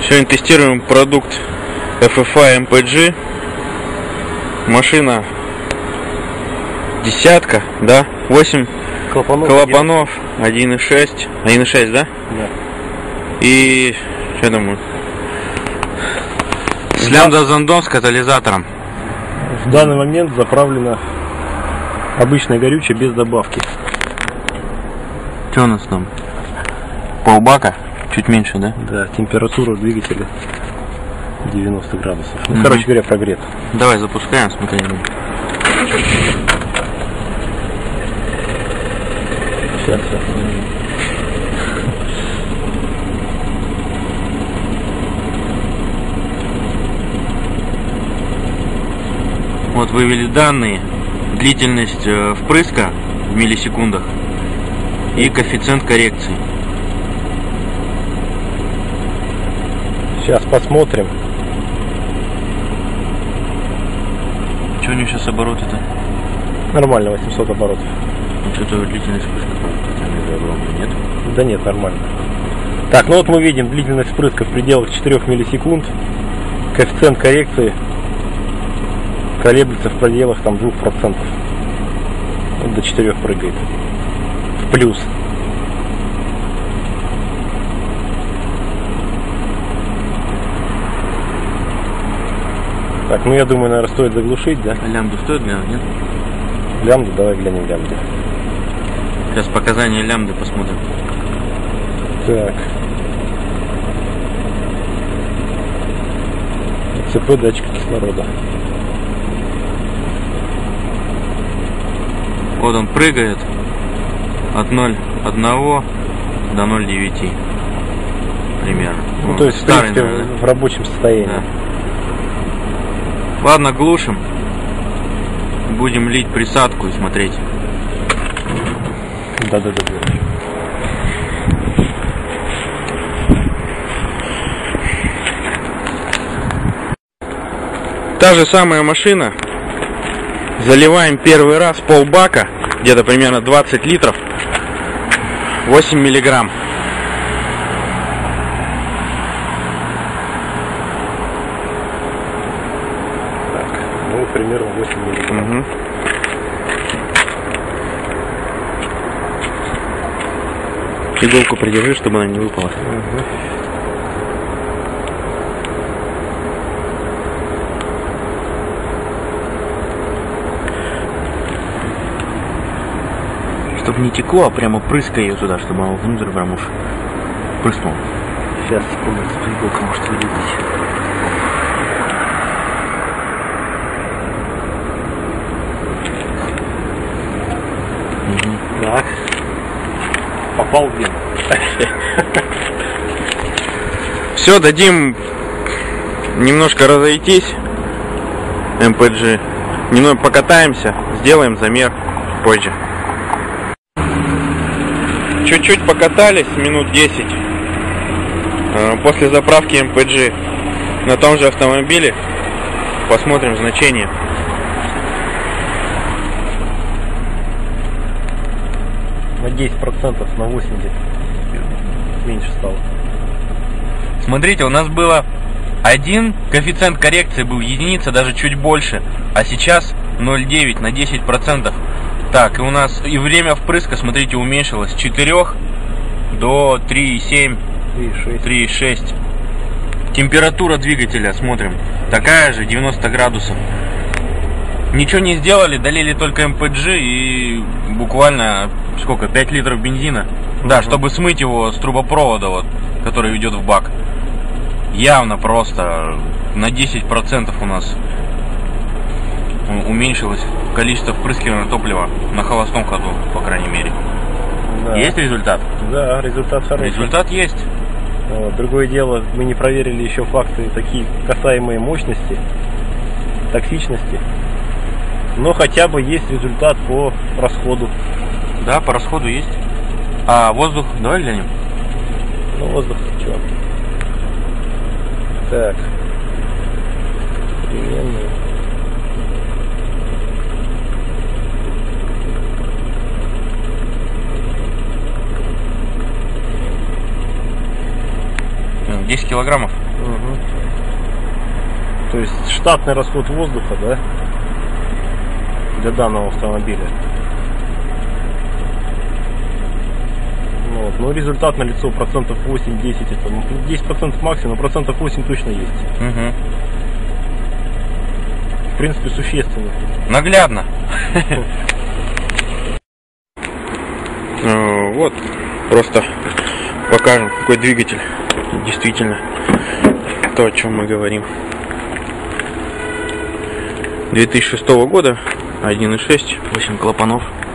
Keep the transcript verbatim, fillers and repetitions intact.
Сегодня тестируем продукт эф эф ай эм пи джи. Машина десятка, да? восемь клапанов, клапанов один и шесть. один и шесть, да? Да. И что думаю? С лямбда-зондом с катализатором. В данный момент заправлено обычное горючее без добавки. Что у нас там? Полбака? Чуть меньше, да? Да, температура двигателя девяносто градусов. Ну, угу. Короче говоря, прогрет. Давай запускаем, смотри. Сейчас, сейчас. Вот вывели данные, длительность впрыска в миллисекундах и коэффициент коррекции. Сейчас посмотрим. Что у него сейчас обороты-то? Нормально, восемьсот оборотов. Вот это длительность впрыска, нет? Да нет, нормально. Так, ну вот мы видим длительность впрыска в пределах четырёх миллисекунд. Коэффициент коррекции колеблется в пределах там двух процентов. Вот до четырёх прыгает. В плюс. Так, ну я думаю, наверное, стоит заглушить, да? А лямбду стоит глянуть, нет? Лямбду, давай глянем лямбду. Сейчас показания лямбды посмотрим. Так. ЦП датчик кислорода. Вот он прыгает от ноль целых одного до ноль целых девяти примерно. Ну, вот. то есть, Старый, в принципе, наверное, в рабочем состоянии. Да. Ладно, глушим. Будем лить присадку и смотреть. Да-да-да. Та же самая машина. Заливаем первый раз полбака, где-то примерно двадцать литров, восемь миллиграмм. Так, ну примерно восемь миллиграмм. Угу. Иголку придержи, чтобы она не выпала. Угу. Чтобы не текло, а прямо прыскай ее туда, чтобы она внутрь прям уж прыснула. Сейчас, секундочку, иголка может вылететь. Угу. Так. Попал в вену. Все, дадим немножко разойтись эм пи джи. Немного покатаемся, сделаем замер позже. Чуть-чуть покатались, минут десять. После заправки эм пи джи на том же автомобиле посмотрим значение. На десять процентов, на восемьдесят меньше стало. Смотрите, у нас было один, коэффициент коррекции был единица, даже чуть больше, а сейчас ноль целых девять на десять процентов. Так, и у нас и время впрыска, смотрите, уменьшилось с четырёх до трёх целых семи, трёх целых шести. Температура двигателя, смотрим, такая же, девяносто градусов. Ничего не сделали, долили только эм пи джи и буквально, сколько, пять литров бензина. Uh-huh. Да, чтобы смыть его с трубопровода, вот, который ведет в бак. Явно просто на десять процентов у нас уменьшилось количество впрыскиваемого топлива на холостом ходу, по крайней мере. Да. Есть результат? Да, результат хороший. Результат есть. Вот. Другое дело, мы не проверили еще факты такие касаемые мощности, токсичности. Но хотя бы есть результат по расходу. Да, по расходу есть. А воздух, давай глянем. Ну, воздух, что? Так. Переменные. десять килограммов. Угу. То есть штатный расход воздуха, да, для данного автомобиля. Вот. Но результат налицо процентов восемь-десять, это ну, десять процентов максимум, но процентов восемь точно есть. Угу. В принципе, существенно. Наглядно. Вот, просто покажем, какой двигатель. Действительно, то, о чем мы говорим. две тысячи шестого года, один и шесть, восемь клапанов.